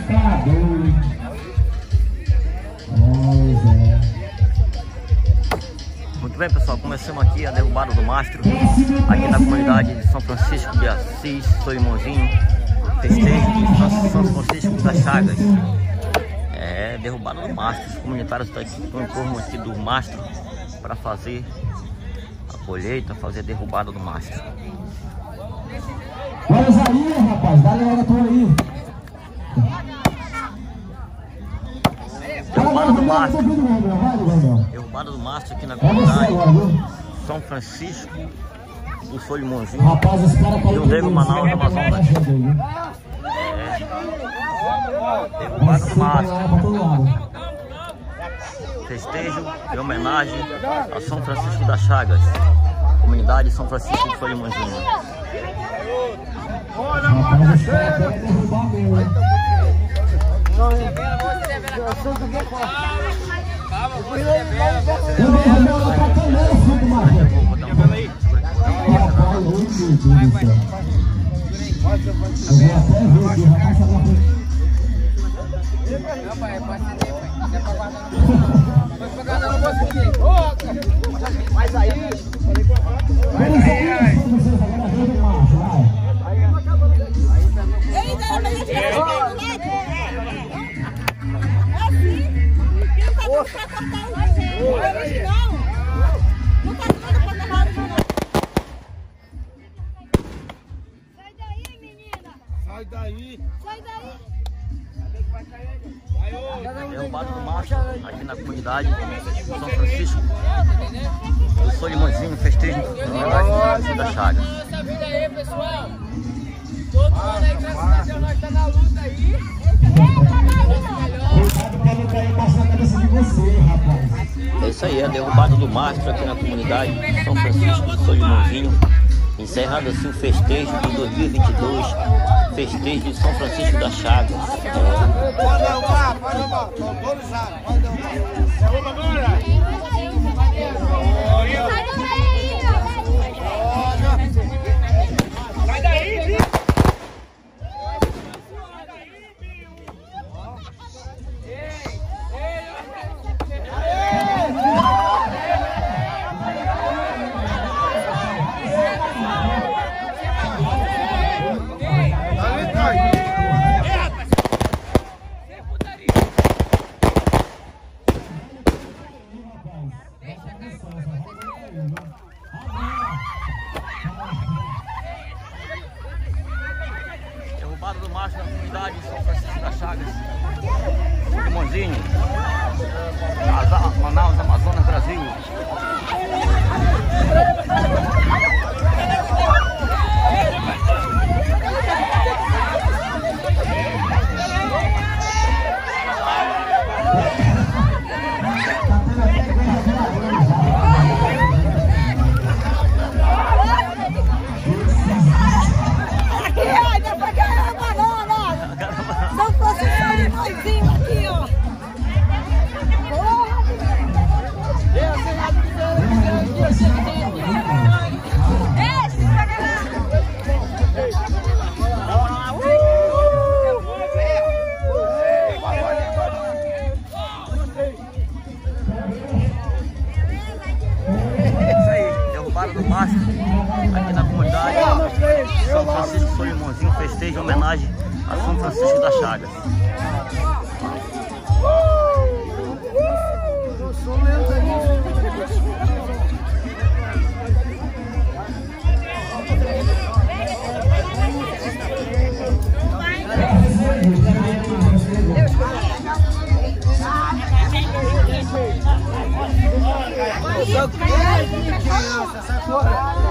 Tá doido. Muito bem, pessoal, começamos aqui a derrubada do mastro aqui na comunidade de São Francisco de Assis, Solimãozinho, festejo de São Francisco das Chagas. É derrubada do mastro. Os comunitários estão em torno aqui do mastro para fazer a colheita, fazer a derrubada do mastro. Olha aí, rapaz, dá logo a tua aí. Derrubada do mastro. Derrubada do mastro aqui na comunidade São Francisco do Solimãozinho, Rio Negro, Manaus, Amazonas. Derrubada do mastro. Festejo em homenagem a São Francisco das Chagas, comunidade São Francisco do Solimãozinho. Mas aí, sai daí! Sai daí! Derrubada do mastro aqui na comunidade São Francisco do Solimãozinho, festejo em homenagem da Chaga. Essa vida aí, pessoal! Todo mundo aí, graças a Deus, nós tá na luta aí! cuidado pra não cair embaixo da cabeça de você, rapaz. É isso aí, a derrubada do mastro aqui na comunidade São Francisco do Solimãozinho. Encerrado assim o festejo de 2022, festejo de São Francisco das Chagas. Pode derrubar, pode derrubar! Todos já! Pode derrubar! Derruba agora! Sai daí, filho! Derrubada do mastro na comunidade São Francisco das Chagas, Solimãozinho, Manaus, Amazonas, Brasil. Aqui, ó. É isso aí, derrubada do mastro aqui na comunidade São Francisco do Solimãozinho, festejo em homenagem a São Francisco das Chagas. Criança, sai fora!